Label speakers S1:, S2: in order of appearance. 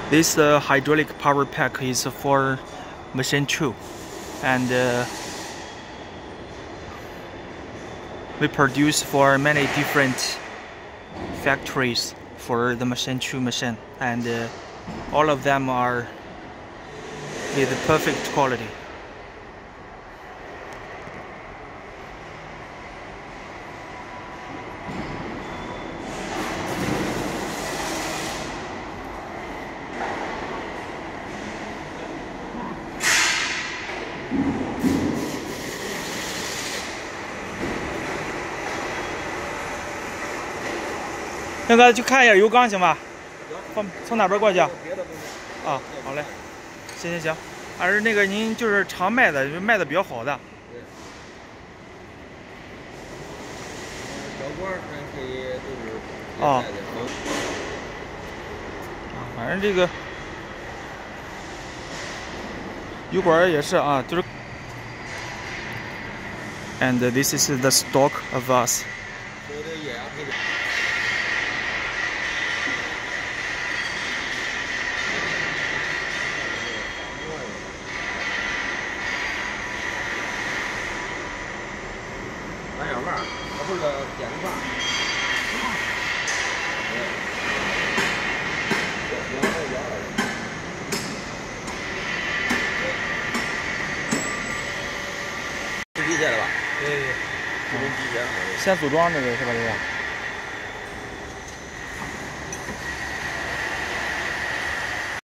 S1: This hydraulic power pack is for machine 2, and we produce for many different factories for the machine 2 machine, and all of them are with perfect quality.那个去看一下油缸行吧？从哪边过去啊？啊，好嘞，行。而那个您就是常卖的，卖的比较好的。
S2: 对。小罐还可以都是。哦。
S1: 反正这个油管也是啊，就是。And this is the stock of us.
S2: 机械的吧？
S1: 对。
S2: 是机械。
S1: 先组装这个是吧？这个。